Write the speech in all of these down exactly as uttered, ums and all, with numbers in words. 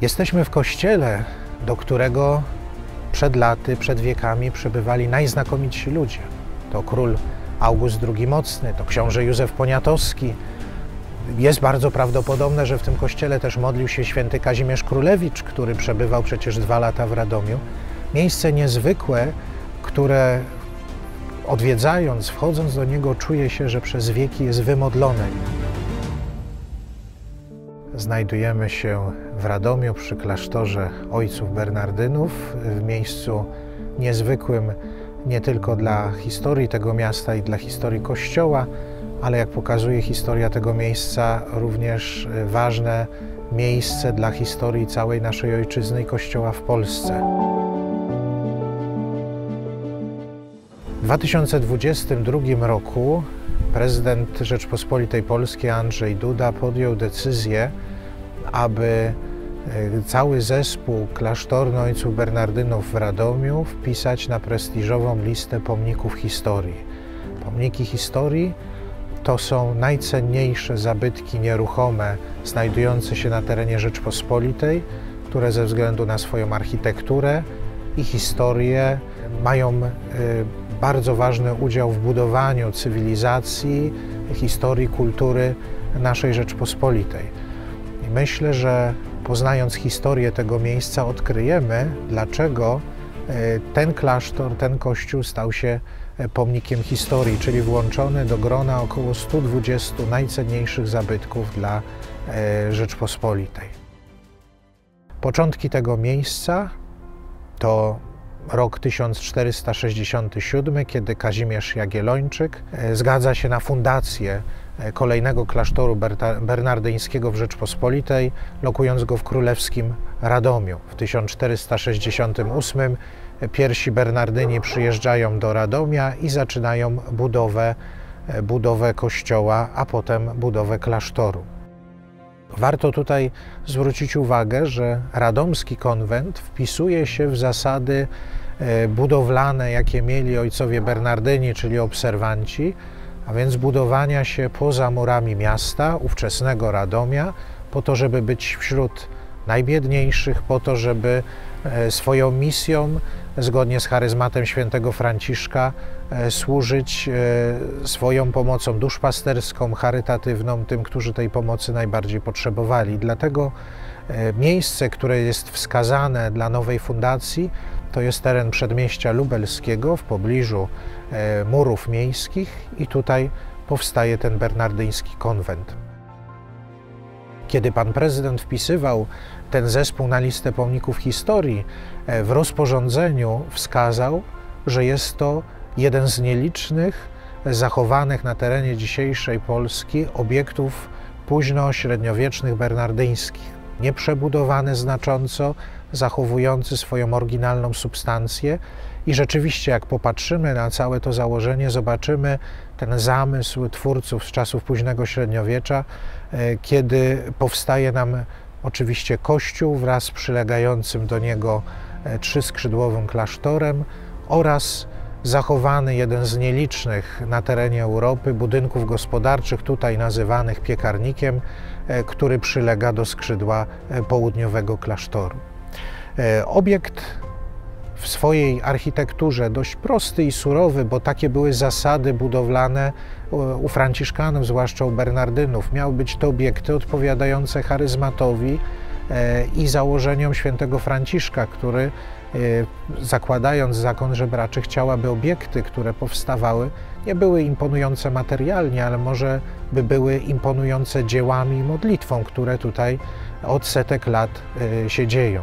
Jesteśmy w kościele, do którego przed laty, przed wiekami przybywali najznakomitsi ludzie. To król August drugi Mocny, to książę Józef Poniatowski. Jest bardzo prawdopodobne, że w tym kościele też modlił się święty Kazimierz Królewicz, który przebywał przecież dwa lata w Radomiu. Miejsce niezwykłe, które odwiedzając, wchodząc do niego, czuje się, że przez wieki jest wymodlone. Znajdujemy się w Radomiu przy klasztorze Ojców Bernardynów, w miejscu niezwykłym nie tylko dla historii tego miasta i dla historii Kościoła, ale jak pokazuje historia tego miejsca, również ważne miejsce dla historii całej naszej ojczyzny i Kościoła w Polsce. W dwa tysiące dwudziestym drugim roku prezydent Rzeczpospolitej Polskiej Andrzej Duda podjął decyzję, aby cały zespół klasztorny Ojców Bernardynów w Radomiu wpisać na prestiżową listę pomników historii. Pomniki historii to są najcenniejsze zabytki nieruchome znajdujące się na terenie Rzeczpospolitej, które ze względu na swoją architekturę i historię mają bardzo ważny udział w budowaniu cywilizacji, historii, kultury naszej Rzeczpospolitej. I myślę, że poznając historię tego miejsca, odkryjemy, dlaczego ten klasztor, ten kościół stał się pomnikiem historii, czyli włączony do grona około stu dwudziestu najcenniejszych zabytków dla Rzeczpospolitej. Początki tego miejsca to rok tysiąc czterysta sześćdziesiąty siódmy, kiedy Kazimierz Jagiellończyk zgadza się na fundację kolejnego klasztoru bernardyńskiego w Rzeczpospolitej, lokując go w królewskim Radomiu. W tysiąc czterysta sześćdziesiątym ósmym pierwsi Bernardyni przyjeżdżają do Radomia i zaczynają budowę, budowę kościoła, a potem budowę klasztoru. Warto tutaj zwrócić uwagę, że radomski konwent wpisuje się w zasady budowlane, jakie mieli ojcowie Bernardyni, czyli obserwanci, a więc budowania się poza murami miasta, ówczesnego Radomia, po to, żeby być wśród najbiedniejszych, po to, żeby swoją misją, zgodnie z charyzmatem świętego Franciszka, służyć swoją pomocą duszpasterską, charytatywną tym, którzy tej pomocy najbardziej potrzebowali. Dlatego miejsce, które jest wskazane dla nowej fundacji, to jest teren przedmieścia lubelskiego w pobliżu murów miejskich i tutaj powstaje ten bernardyński konwent. Kiedy pan prezydent wpisywał ten zespół na listę pomników historii, w rozporządzeniu wskazał, że jest to jeden z nielicznych zachowanych na terenie dzisiejszej Polski obiektów późno-średniowiecznych bernardyńskich, nieprzebudowany znacząco, zachowujący swoją oryginalną substancję. I rzeczywiście, jak popatrzymy na całe to założenie, zobaczymy ten zamysł twórców z czasów późnego średniowiecza, kiedy powstaje nam oczywiście kościół wraz z przylegającym do niego trzyskrzydłowym klasztorem oraz zachowany jeden z nielicznych na terenie Europy budynków gospodarczych, tutaj nazywanych piekarnikiem, który przylega do skrzydła południowego klasztoru. Obiekt w swojej architekturze dość prosty i surowy, bo takie były zasady budowlane u Franciszkanów, zwłaszcza u Bernardynów. Miały być to obiekty odpowiadające charyzmatowi i założeniom świętego Franciszka, który zakładając zakon żebraczy chciał, aby obiekty, które powstawały, nie były imponujące materialnie, ale może by były imponujące dziełami i modlitwą, które tutaj od setek lat się dzieją.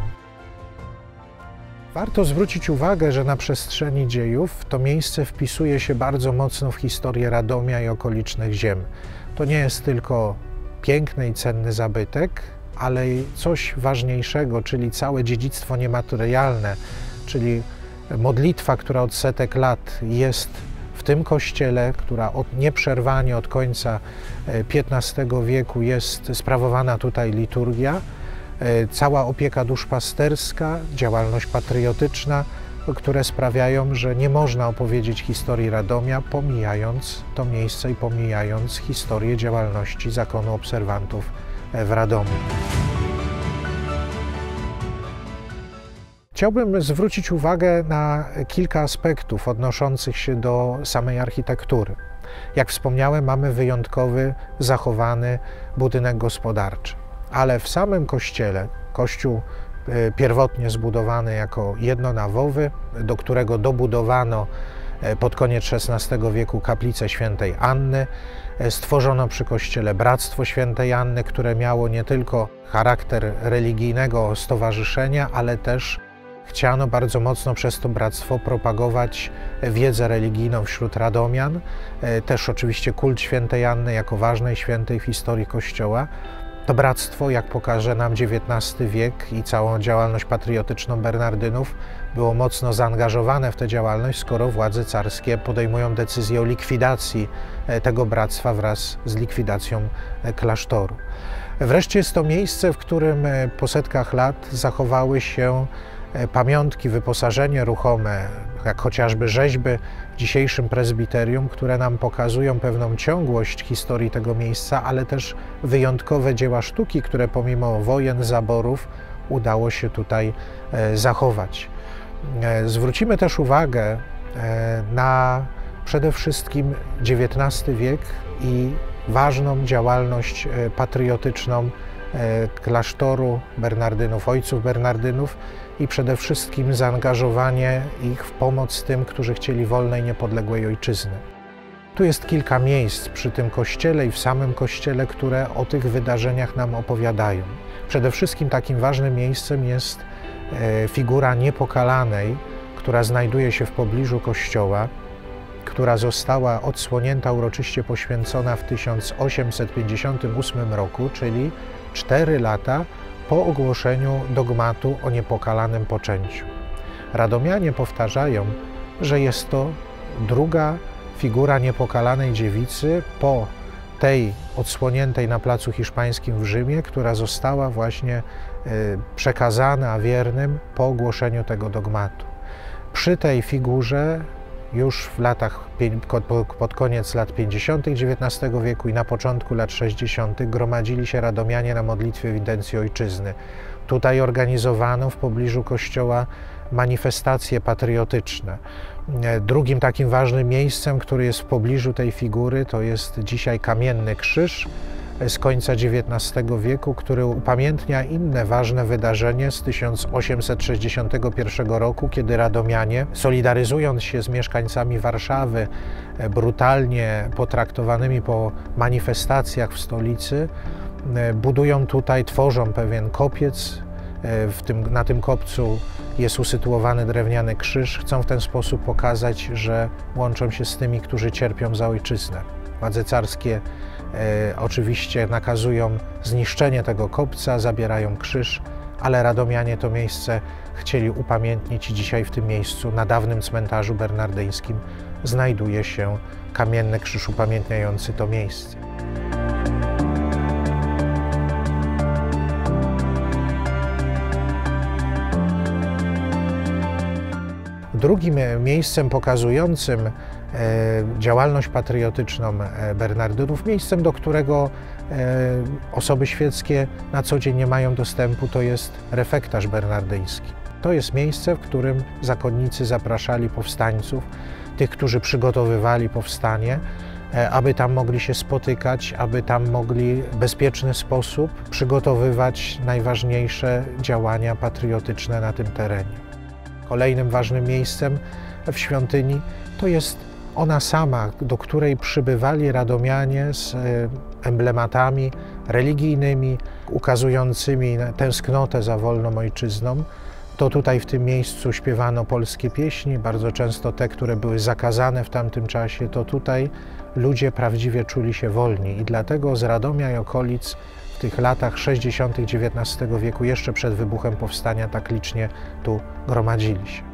Warto zwrócić uwagę, że na przestrzeni dziejów to miejsce wpisuje się bardzo mocno w historię Radomia i okolicznych ziem. To nie jest tylko piękny i cenny zabytek, ale i coś ważniejszego, czyli całe dziedzictwo niematerialne, czyli modlitwa, która od setek lat jest w tym kościele, która od, nieprzerwanie od końca piętnastego wieku jest sprawowana tutaj liturgia, cała opieka duszpasterska, działalność patriotyczna, które sprawiają, że nie można opowiedzieć historii Radomia, pomijając to miejsce i pomijając historię działalności zakonu obserwantów w Radomiu. Chciałbym zwrócić uwagę na kilka aspektów odnoszących się do samej architektury. Jak wspomniałem, mamy wyjątkowy, zachowany budynek gospodarczy, ale w samym kościele, kościół pierwotnie zbudowany jako jednonawowy, do którego dobudowano pod koniec szesnastego wieku kaplicę świętej Anny. Stworzono przy kościele Bractwo Świętej Anny, które miało nie tylko charakter religijnego stowarzyszenia, ale też chciano bardzo mocno przez to bractwo propagować wiedzę religijną wśród radomian, też oczywiście kult świętej Anny jako ważnej świętej w historii Kościoła. To bractwo, jak pokaże nam dziewiętnasty wiek i całą działalność patriotyczną Bernardynów, było mocno zaangażowane w tę działalność, skoro władze carskie podejmują decyzję o likwidacji tego bractwa wraz z likwidacją klasztoru. Wreszcie jest to miejsce, w którym po setkach lat zachowały się pamiątki, wyposażenie ruchome, jak chociażby rzeźby w dzisiejszym prezbiterium, które nam pokazują pewną ciągłość historii tego miejsca, ale też wyjątkowe dzieła sztuki, które pomimo wojen, zaborów udało się tutaj zachować. Zwrócimy też uwagę na przede wszystkim dziewiętnasty wiek i ważną działalność patriotyczną klasztoru Bernardynów, ojców Bernardynów i przede wszystkim zaangażowanie ich w pomoc tym, którzy chcieli wolnej, niepodległej ojczyzny. Tu jest kilka miejsc przy tym kościele i w samym kościele, które o tych wydarzeniach nam opowiadają. Przede wszystkim takim ważnym miejscem jest figura Niepokalanej, która znajduje się w pobliżu kościoła, która została odsłonięta, uroczyście poświęcona w tysiąc osiemset pięćdziesiątym ósmym roku, czyli cztery lata po ogłoszeniu dogmatu o niepokalanym poczęciu. Radomianie powtarzają, że jest to druga figura niepokalanej dziewicy po tej odsłoniętej na Placu Hiszpańskim w Rzymie, która została właśnie przekazana wiernym po ogłoszeniu tego dogmatu. Przy tej figurze już w latach, pod koniec lat pięćdziesiątych dziewiętnastego wieku i na początku lat sześćdziesiątych gromadzili się radomianie na modlitwie w intencji ojczyzny. Tutaj organizowano w pobliżu kościoła manifestacje patriotyczne. Drugim takim ważnym miejscem, który jest w pobliżu tej figury, to jest dzisiaj Kamienny Krzyż z końca dziewiętnastego wieku, który upamiętnia inne ważne wydarzenie z tysiąc osiemset sześćdziesiątego pierwszego roku, kiedy radomianie, solidaryzując się z mieszkańcami Warszawy, brutalnie potraktowanymi po manifestacjach w stolicy, budują tutaj, tworzą pewien kopiec. W tym, na tym kopcu jest usytuowany drewniany krzyż. Chcą w ten sposób pokazać, że łączą się z tymi, którzy cierpią za ojczyznę. Władze carskie e, oczywiście nakazują zniszczenie tego kopca, zabierają krzyż, ale radomianie to miejsce chcieli upamiętnić i dzisiaj w tym miejscu, na dawnym cmentarzu bernardyńskim, znajduje się kamienny krzyż upamiętniający to miejsce. Drugim miejscem pokazującym e, działalność patriotyczną Bernardynów, miejscem, do którego e, osoby świeckie na co dzień nie mają dostępu, to jest refektarz bernardyński. To jest miejsce, w którym zakonnicy zapraszali powstańców, tych, którzy przygotowywali powstanie, e, aby tam mogli się spotykać, aby tam mogli w bezpieczny sposób przygotowywać najważniejsze działania patriotyczne na tym terenie. Kolejnym ważnym miejscem w świątyni to jest ona sama, do której przybywali radomianie z emblematami religijnymi, ukazującymi tęsknotę za wolną ojczyzną. To tutaj w tym miejscu śpiewano polskie pieśni, bardzo często te, które były zakazane w tamtym czasie. To tutaj ludzie prawdziwie czuli się wolni i dlatego z Radomia i okolic w tych latach sześćdziesiątych dziewiętnastego wieku, jeszcze przed wybuchem powstania, tak licznie tu gromadzili się.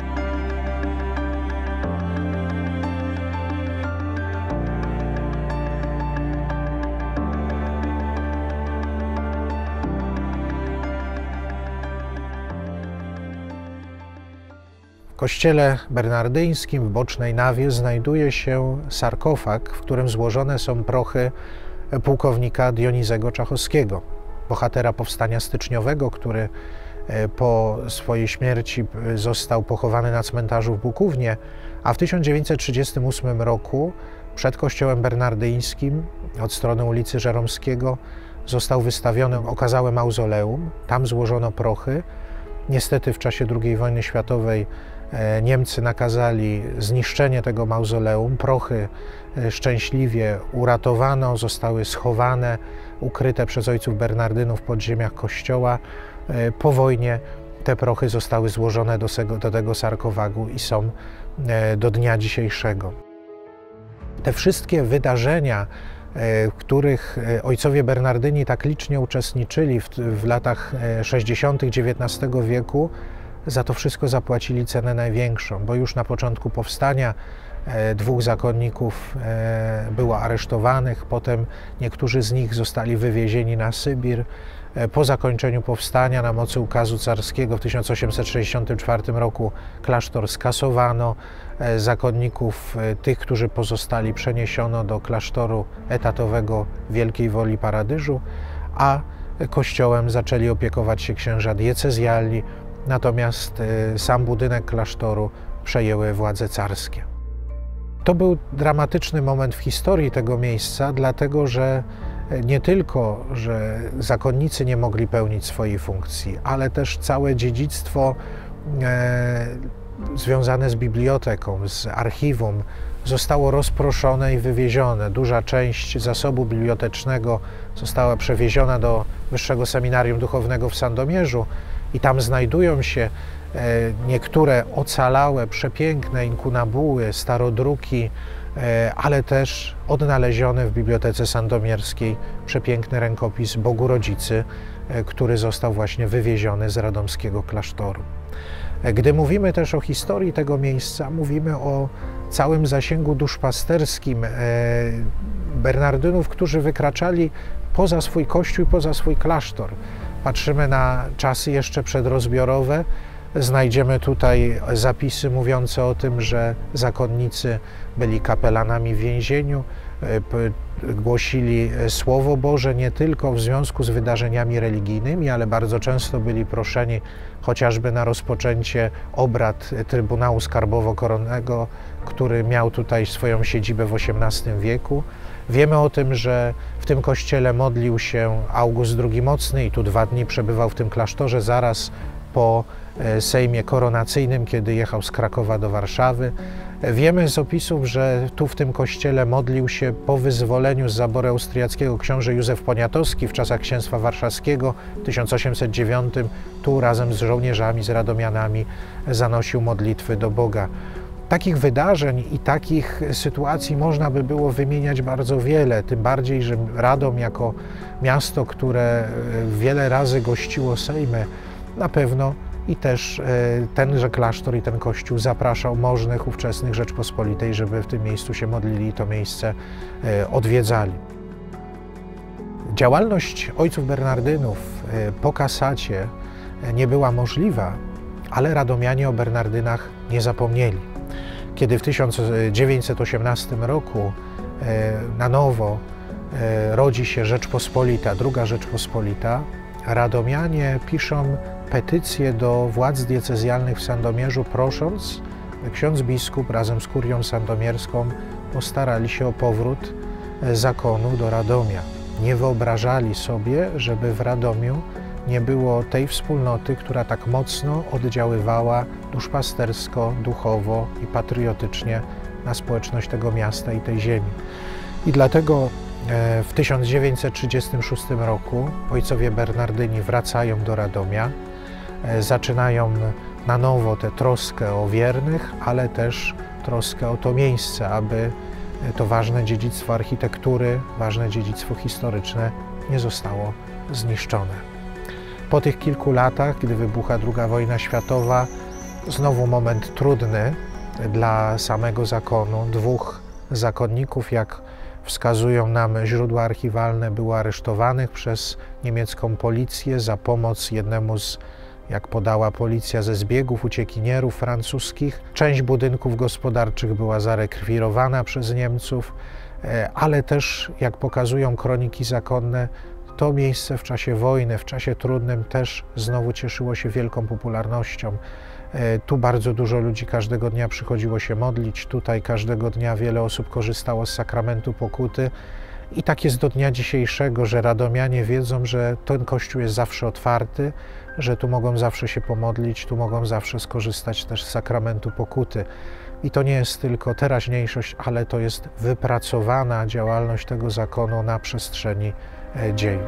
W kościele bernardyńskim w bocznej nawie znajduje się sarkofag, w którym złożone są prochy pułkownika Dionizego Czachowskiego, bohatera powstania styczniowego, który Po swojej śmierci został pochowany na cmentarzu w Bukównie, a w tysiąc dziewięćset trzydziestym ósmym roku przed kościołem bernardyńskim od strony ulicy Żeromskiego został wystawiony okazałe mauzoleum. Tam złożono prochy. Niestety w czasie drugiej wojny światowej Niemcy nakazali zniszczenie tego mauzoleum. Prochy szczęśliwie uratowano, zostały schowane, ukryte przez ojców bernardynów w podziemiach kościoła. Po wojnie te prochy zostały złożone do tego, do tego sarkofagu i są do dnia dzisiejszego. Te wszystkie wydarzenia, w których ojcowie bernardyni tak licznie uczestniczyli w, w latach sześćdziesiątych dziewiętnastego wieku, za to wszystko zapłacili cenę największą, bo już na początku powstania dwóch zakonników było aresztowanych, potem niektórzy z nich zostali wywiezieni na Sybir. Po zakończeniu powstania na mocy ukazu carskiego w tysiąc osiemset sześćdziesiątym czwartym roku klasztor skasowano. Zakonników, tych, którzy pozostali, przeniesiono do klasztoru etatowego Wielkiej Woli Paradyżu, a kościołem zaczęli opiekować się księża diecezjalni, natomiast sam budynek klasztoru przejęły władze carskie. To był dramatyczny moment w historii tego miejsca, dlatego że nie tylko, że zakonnicy nie mogli pełnić swojej funkcji, ale też całe dziedzictwo e, związane z biblioteką, z archiwum zostało rozproszone i wywiezione. Duża część zasobu bibliotecznego została przewieziona do Wyższego Seminarium Duchownego w Sandomierzu i tam znajdują się niektóre ocalałe, przepiękne inkunabuły, starodruki, ale też odnaleziony w Bibliotece Sandomierskiej przepiękny rękopis Bogu Rodzicy, który został właśnie wywieziony z radomskiego klasztoru. Gdy mówimy też o historii tego miejsca, mówimy o całym zasięgu duszpasterskim bernardynów, którzy wykraczali poza swój kościół i poza swój klasztor. Patrzymy na czasy jeszcze przedrozbiorowe. Znajdziemy tutaj zapisy mówiące o tym, że zakonnicy byli kapelanami w więzieniu, głosili Słowo Boże nie tylko w związku z wydarzeniami religijnymi, ale bardzo często byli proszeni chociażby na rozpoczęcie obrad Trybunału Skarbowo-Koronnego, który miał tutaj swoją siedzibę w osiemnastym wieku. Wiemy o tym, że w tym kościele modlił się August drugi Mocny i tu dwa dni przebywał w tym klasztorze zaraz po sejmie koronacyjnym, kiedy jechał z Krakowa do Warszawy. Wiemy z opisów, że tu w tym kościele modlił się po wyzwoleniu z zaboru austriackiego książę Józef Poniatowski w czasach księstwa warszawskiego w tysiąc osiemset dziewiątym. Tu razem z żołnierzami, z radomianami zanosił modlitwy do Boga. Takich wydarzeń i takich sytuacji można by było wymieniać bardzo wiele, tym bardziej, że Radom jako miasto, które wiele razy gościło sejmy, na pewno i też tenże klasztor i ten kościół zapraszał możnych ówczesnych Rzeczpospolitej, żeby w tym miejscu się modlili i to miejsce odwiedzali. Działalność ojców bernardynów po kasacie nie była możliwa, ale radomianie o bernardynach nie zapomnieli. Kiedy w tysiąc dziewięćset osiemnastym roku na nowo rodzi się Rzeczpospolita, druga Rzeczpospolita, radomianie piszą petycję do władz diecezjalnych w Sandomierzu, prosząc, by ksiądz biskup razem z kurią sandomierską postarali się o powrót zakonu do Radomia. Nie wyobrażali sobie, żeby w Radomiu nie było tej wspólnoty, która tak mocno oddziaływała duszpastersko, duchowo i patriotycznie na społeczność tego miasta i tej ziemi. I dlatego w tysiąc dziewięćset trzydziestym szóstym roku ojcowie bernardyni wracają do Radomia, zaczynają na nowo tę troskę o wiernych, ale też troskę o to miejsce, aby to ważne dziedzictwo architektury, ważne dziedzictwo historyczne nie zostało zniszczone. Po tych kilku latach, gdy wybucha druga wojna światowa, znowu moment trudny dla samego zakonu. Dwóch zakonników, jak wskazują nam źródła archiwalne, było aresztowanych przez niemiecką policję za pomoc jednemu z, jak podała policja, ze zbiegów uciekinierów francuskich. Część budynków gospodarczych była zarekwirowana przez Niemców, ale też, jak pokazują kroniki zakonne, To miejsce w czasie wojny, w czasie trudnym też znowu cieszyło się wielką popularnością. Tu bardzo dużo ludzi każdego dnia przychodziło się modlić, tutaj każdego dnia wiele osób korzystało z sakramentu pokuty. I tak jest do dnia dzisiejszego, że radomianie wiedzą, że ten kościół jest zawsze otwarty, że tu mogą zawsze się pomodlić, tu mogą zawsze skorzystać też z sakramentu pokuty. I to nie jest tylko teraźniejszość, ale to jest wypracowana działalność tego zakonu na przestrzeni dziejów.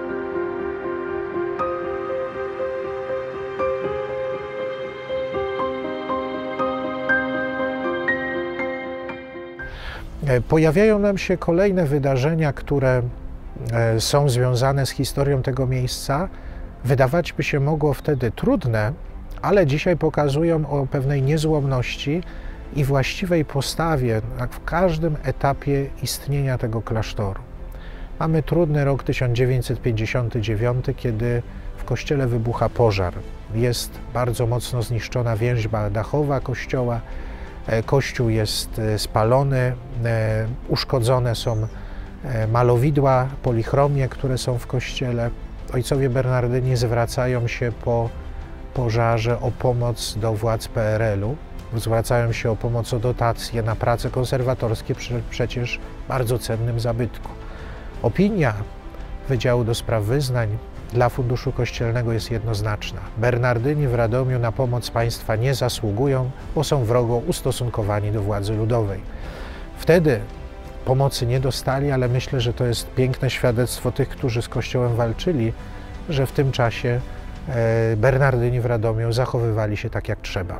Pojawiają nam się kolejne wydarzenia, które są związane z historią tego miejsca. Wydawać by się mogło wtedy trudne, ale dzisiaj pokazują o pewnej niezłomności i właściwej postawie w każdym etapie istnienia tego klasztoru. Mamy trudny rok tysiąc dziewięćset pięćdziesiąty dziewiąty, kiedy w kościele wybucha pożar. Jest bardzo mocno zniszczona więźba dachowa kościoła. Kościół jest spalony, uszkodzone są malowidła, polichromie, które są w kościele. Ojcowie Bernardyni zwracają się po pożarze o pomoc do władz P R L u. Zwracają się o pomoc, o dotacje na prace konserwatorskie przy przecież bardzo cennym zabytku. Opinia Wydziału do Spraw Wyznań dla Funduszu Kościelnego jest jednoznaczna. Bernardyni w Radomiu na pomoc państwa nie zasługują, bo są wrogo ustosunkowani do władzy ludowej. Wtedy pomocy nie dostali, ale myślę, że to jest piękne świadectwo tych, którzy z Kościołem walczyli, że w tym czasie Bernardyni w Radomiu zachowywali się tak, jak trzeba.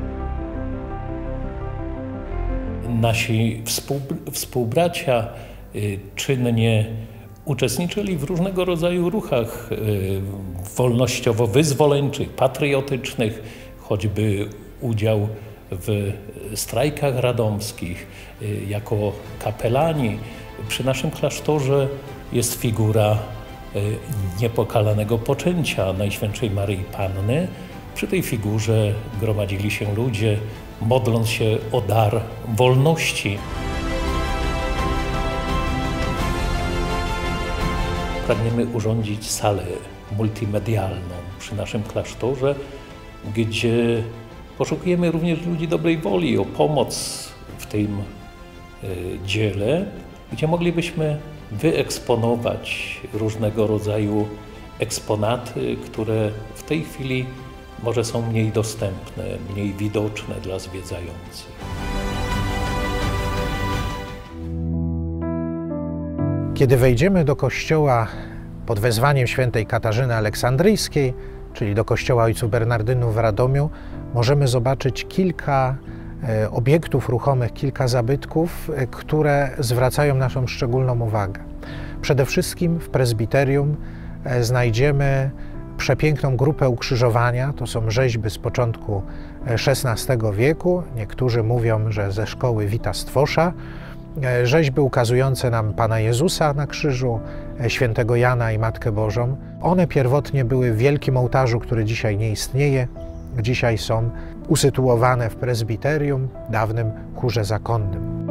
Nasi współ, współbracia czynnie uczestniczyli w różnego rodzaju ruchach wolnościowo-wyzwoleńczych, patriotycznych, choćby udział w strajkach radomskich. Jako kapelani przy naszym klasztorze jest figura niepokalanego poczęcia Najświętszej Maryi Panny. Przy tej figurze gromadzili się ludzie, modląc się o dar wolności. Pragniemy urządzić salę multimedialną przy naszym klasztorze, gdzie poszukujemy również ludzi dobrej woli o pomoc w tym dziele, gdzie moglibyśmy wyeksponować różnego rodzaju eksponaty, które w tej chwili może są mniej dostępne, mniej widoczne dla zwiedzających. Kiedy wejdziemy do kościoła pod wezwaniem świętej Katarzyny Aleksandryjskiej, czyli do kościoła ojców Bernardynów w Radomiu, możemy zobaczyć kilka obiektów ruchomych, kilka zabytków, które zwracają naszą szczególną uwagę. Przede wszystkim w prezbiterium znajdziemy przepiękną grupę ukrzyżowania. To są rzeźby z początku szesnastego wieku. Niektórzy mówią, że ze szkoły Wita Stwosza. Rzeźby ukazujące nam Pana Jezusa na krzyżu, świętego Jana i Matkę Bożą. One pierwotnie były w wielkim ołtarzu, który dzisiaj nie istnieje. Dzisiaj są usytuowane w prezbiterium, dawnym chórze zakonnym.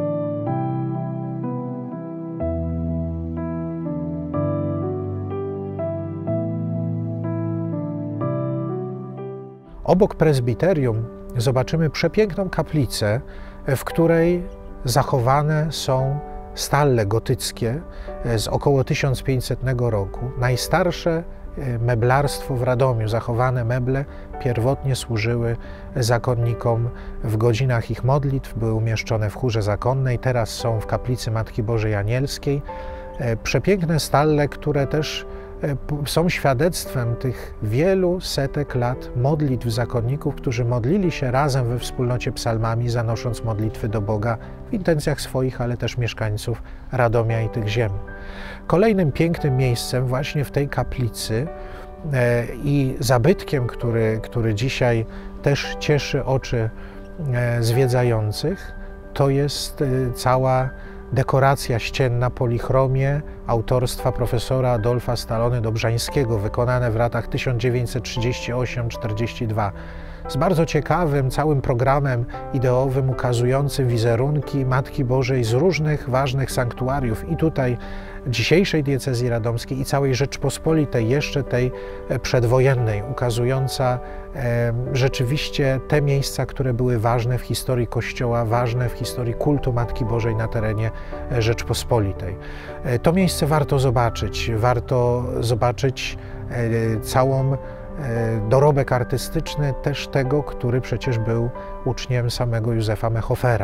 Obok prezbiterium zobaczymy przepiękną kaplicę, w której zachowane są stalle gotyckie z około tysiąc pięćsetnego roku. Najstarsze meblarstwo w Radomiu, zachowane meble pierwotnie służyły zakonnikom w godzinach ich modlitw, były umieszczone w chórze zakonnej, teraz są w kaplicy Matki Bożej Anielskiej. Przepiękne stalle, które też są świadectwem tych wielu setek lat modlitw zakonników, którzy modlili się razem we wspólnocie psalmami, zanosząc modlitwy do Boga w intencjach swoich, ale też mieszkańców Radomia i tych ziem. Kolejnym pięknym miejscem właśnie w tej kaplicy i zabytkiem, który, który dzisiaj też cieszy oczy zwiedzających, to jest cała dekoracja ścienna, polichromie autorstwa profesora Adolfa Stalony Dobrzańskiego, wykonane w latach tysiąc dziewięćset trzydziestym ósmym do czterdziestego drugiego. z bardzo ciekawym całym programem ideowym ukazującym wizerunki Matki Bożej z różnych ważnych sanktuariów i tutaj dzisiejszej diecezji radomskiej i całej Rzeczpospolitej, jeszcze tej przedwojennej, ukazująca e, rzeczywiście te miejsca, które były ważne w historii Kościoła, ważne w historii kultu Matki Bożej na terenie Rzeczpospolitej. E, to miejsce warto zobaczyć, warto zobaczyć e, całą dorobek artystyczny też tego, który przecież był uczniem samego Józefa Mechofera.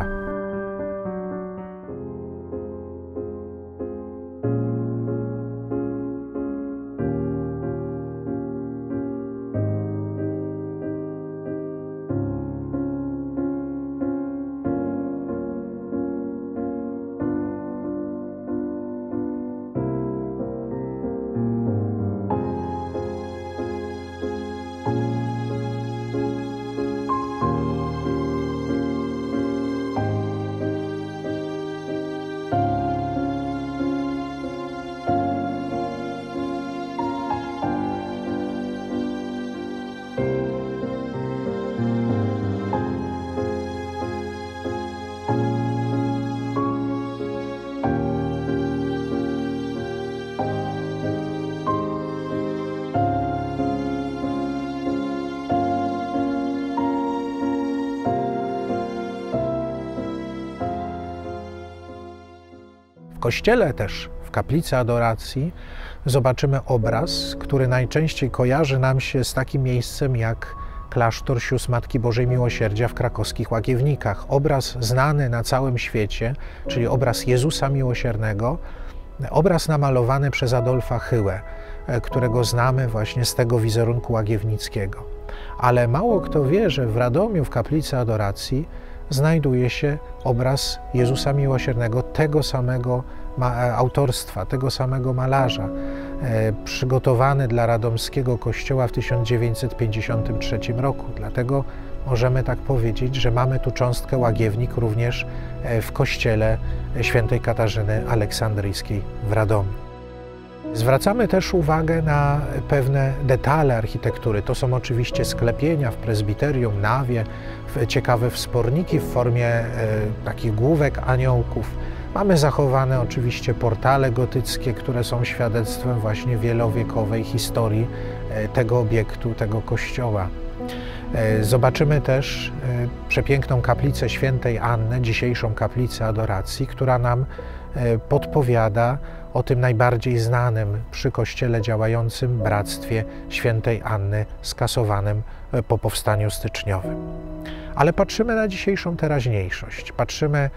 W kościele też, w kaplicy adoracji, zobaczymy obraz, który najczęściej kojarzy nam się z takim miejscem jak klasztor sióstr Matki Bożej Miłosierdzia w krakowskich Łagiewnikach. Obraz znany na całym świecie, czyli obraz Jezusa Miłosiernego, obraz namalowany przez Adolfa Hyłę, którego znamy właśnie z tego wizerunku łagiewnickiego. Ale mało kto wie, że w Radomiu, w kaplicy adoracji, znajduje się obraz Jezusa Miłosiernego, tego samego autorstwa, tego samego malarza, e, przygotowany dla radomskiego kościoła w tysiąc dziewięćset pięćdziesiątym trzecim roku. Dlatego możemy tak powiedzieć, że mamy tu cząstkę łagiewnik również w kościele świętej Katarzyny Aleksandryjskiej w Radomiu. Zwracamy też uwagę na pewne detale architektury. To są oczywiście sklepienia w prezbiterium, nawie, ciekawe wsporniki w formie e, takich główek aniołków. Mamy zachowane oczywiście portale gotyckie, które są świadectwem właśnie wielowiekowej historii e, tego obiektu, tego kościoła. E, zobaczymy też e, przepiękną kaplicę świętej Anny, dzisiejszą kaplicę adoracji, która nam e, podpowiada o tym najbardziej znanym przy Kościele działającym bractwie świętej Anny skasowanym po powstaniu styczniowym. Ale patrzymy na dzisiejszą teraźniejszość, patrzymy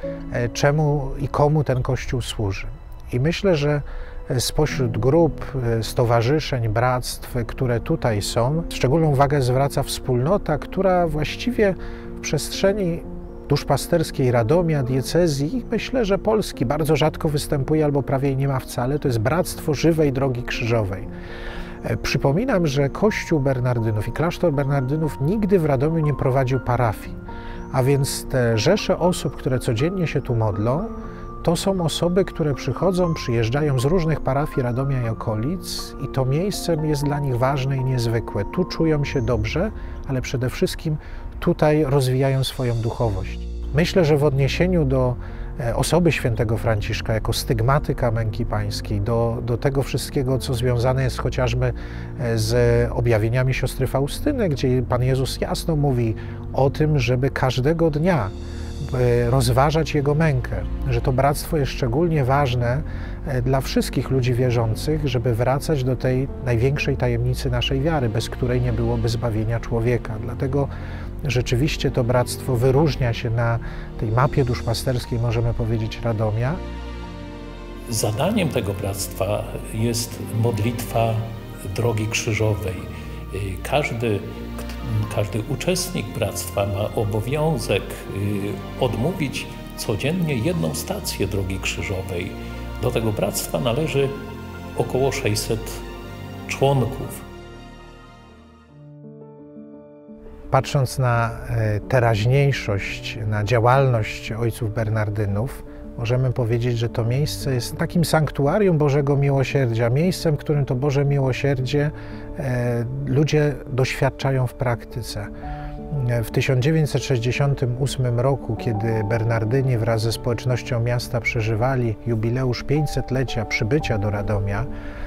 czemu i komu ten Kościół służy. I myślę, że spośród grup, stowarzyszeń, bractw, które tutaj są, szczególną uwagę zwraca wspólnota, która właściwie w przestrzeni duszpasterskiej Radomia, diecezji, myślę, że Polski bardzo rzadko występuje albo prawie jej nie ma wcale, to jest Bractwo Żywej Drogi Krzyżowej. Przypominam, że Kościół Bernardynów i klasztor Bernardynów nigdy w Radomiu nie prowadził parafii, a więc te rzesze osób, które codziennie się tu modlą, to są osoby, które przychodzą, przyjeżdżają z różnych parafii Radomia i okolic i to miejsce jest dla nich ważne i niezwykłe. Tu czują się dobrze, ale przede wszystkim tutaj rozwijają swoją duchowość. Myślę, że w odniesieniu do osoby świętego Franciszka jako stygmatyka męki pańskiej, do, do tego wszystkiego, co związane jest chociażby z objawieniami siostry Faustyny, gdzie Pan Jezus jasno mówi o tym, żeby każdego dnia rozważać Jego mękę, że to bractwo jest szczególnie ważne dla wszystkich ludzi wierzących, żeby wracać do tej największej tajemnicy naszej wiary, bez której nie byłoby zbawienia człowieka. Dlatego rzeczywiście to bractwo wyróżnia się na tej mapie duszpasterskiej, możemy powiedzieć, Radomia. Zadaniem tego bractwa jest modlitwa Drogi Krzyżowej. Każdy Każdy uczestnik bractwa ma obowiązek odmówić codziennie jedną stację Drogi Krzyżowej. Do tego bractwa należy około sześćset członków. Patrząc na teraźniejszość, na działalność ojców Bernardynów, możemy powiedzieć, że to miejsce jest takim sanktuarium Bożego Miłosierdzia, miejscem, w którym to Boże Miłosierdzie e, ludzie doświadczają w praktyce. W tysiąc dziewięćset sześćdziesiątym ósmym roku, kiedy Bernardyni wraz ze społecznością miasta przeżywali jubileusz pięćsetlecia przybycia do Radomia,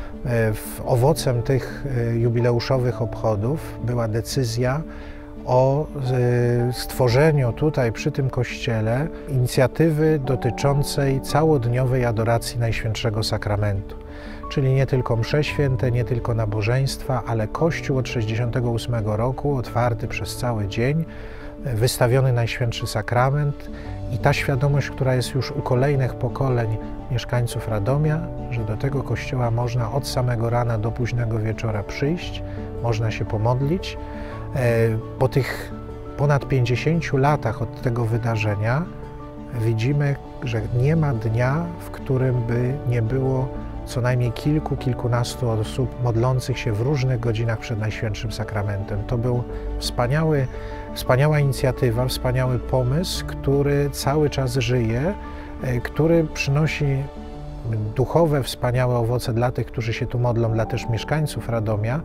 owocem tych jubileuszowych obchodów była decyzja o stworzeniu tutaj przy tym kościele inicjatywy dotyczącej całodniowej adoracji Najświętszego Sakramentu. Czyli nie tylko msze święte, nie tylko nabożeństwa, ale Kościół od tysiąc dziewięćset sześćdziesiątego ósmego roku, otwarty przez cały dzień, wystawiony Najświętszy Sakrament i ta świadomość, która jest już u kolejnych pokoleń mieszkańców Radomia, że do tego kościoła można od samego rana do późnego wieczora przyjść, można się pomodlić. Po tych ponad pięćdziesięciu latach od tego wydarzenia widzimy, że nie ma dnia, w którym by nie było co najmniej kilku, kilkunastu osób modlących się w różnych godzinach przed Najświętszym Sakramentem. To był wspaniały, wspaniała inicjatywa, wspaniały pomysł, który cały czas żyje, który przynosi duchowe, wspaniałe owoce dla tych, którzy się tu modlą, dla też mieszkańców Radomia.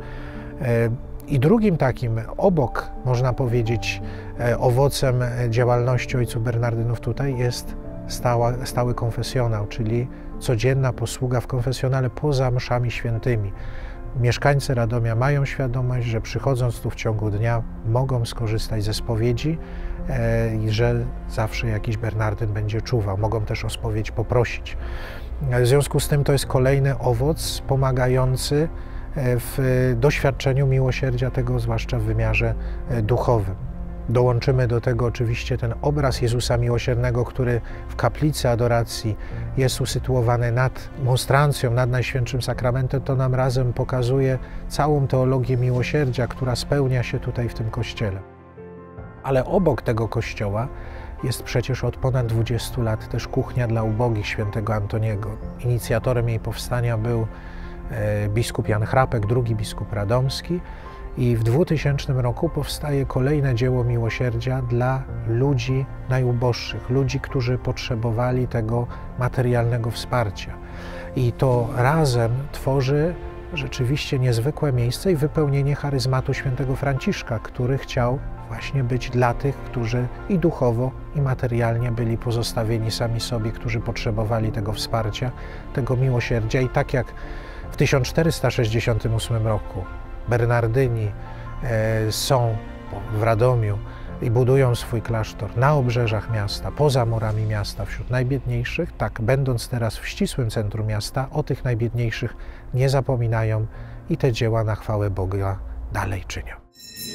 I drugim takim, obok, można powiedzieć, owocem działalności ojców Bernardynów tutaj jest stała, stały konfesjonał, czyli codzienna posługa w konfesjonale poza mszami świętymi. Mieszkańcy Radomia mają świadomość, że przychodząc tu w ciągu dnia mogą skorzystać ze spowiedzi i że zawsze jakiś Bernardyn będzie czuwał. Mogą też o spowiedź poprosić. W związku z tym to jest kolejny owoc pomagający w doświadczeniu miłosierdzia tego, zwłaszcza w wymiarze duchowym. Dołączymy do tego oczywiście ten obraz Jezusa Miłosiernego, który w kaplicy adoracji jest usytuowany nad monstrancją, nad Najświętszym Sakramentem. To nam razem pokazuje całą teologię miłosierdzia, która spełnia się tutaj w tym kościele. Ale obok tego kościoła jest przecież od ponad dwudziestu lat też kuchnia dla ubogich świętego Antoniego. Inicjatorem jej powstania był biskup Jan Chrapek, drugi biskup radomski, i w dwutysięcznym roku powstaje kolejne dzieło miłosierdzia dla ludzi najuboższych, ludzi, którzy potrzebowali tego materialnego wsparcia. I to razem tworzy rzeczywiście niezwykłe miejsce i wypełnienie charyzmatu świętego Franciszka, który chciał właśnie być dla tych, którzy i duchowo, i materialnie byli pozostawieni sami sobie, którzy potrzebowali tego wsparcia, tego miłosierdzia. I tak jak w tysiąc czterysta sześćdziesiątym ósmym roku Bernardyni e, są w Radomiu i budują swój klasztor na obrzeżach miasta, poza murami miasta, wśród najbiedniejszych, tak będąc teraz w ścisłym centrum miasta, o tych najbiedniejszych nie zapominają i te dzieła na chwałę Boga dalej czynią.